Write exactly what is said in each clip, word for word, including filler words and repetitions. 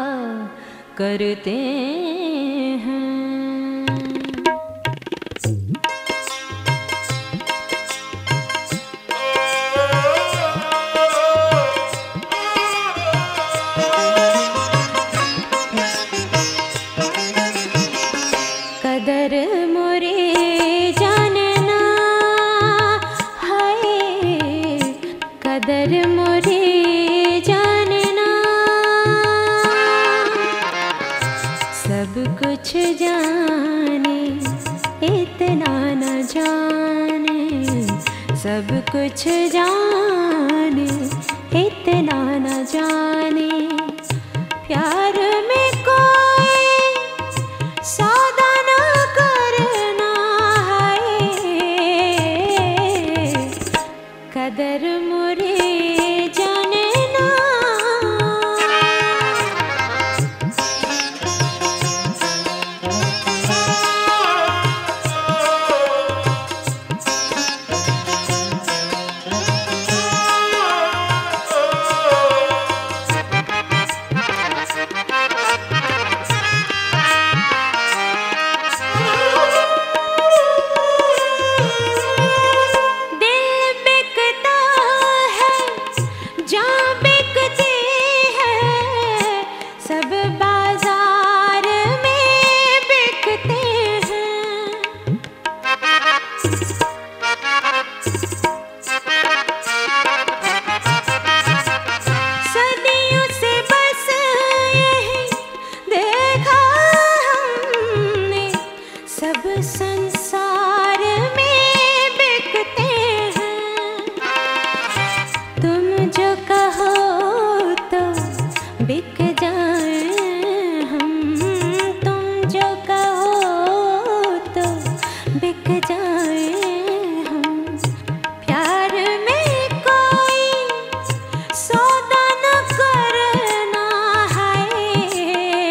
करते हैं। कदर मोरे जानना हाय, कदर मोरे जानना, सब कुछ जाने इतना न जाने, सब कुछ जाने इतना न जाने। प्यार में कोई सौदा न करना है, कदर मोरे जानना। संसार में बिकते हैं, तुम जो कहो तो बिक जाए हम, तुम जो कहो तो बिक जाए हम। प्यार में कोई सौदा न करना है,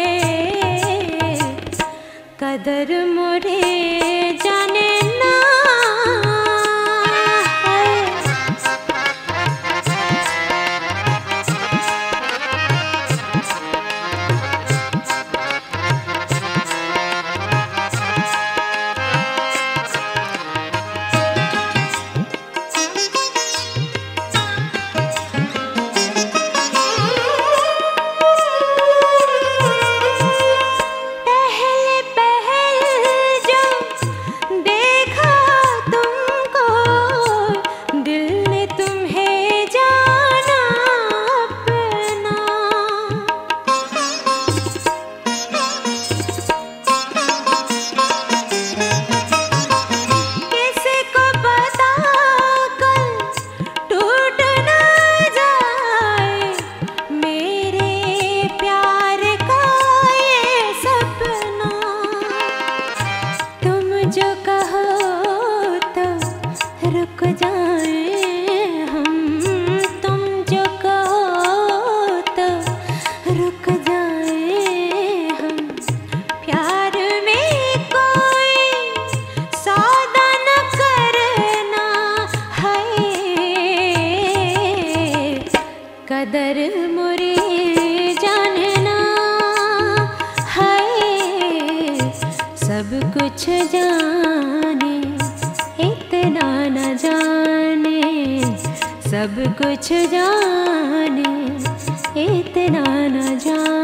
कदर मोरे जानना है। जो कहो तो रुक जाए हम, तुम जो कहो तो रुक जाए हम। प्यार में कोई सौदा न करना है, कदर मोरे जानना है। सब कुछ जाने इतना न जाने, सब कुछ जाने इतना न जाने।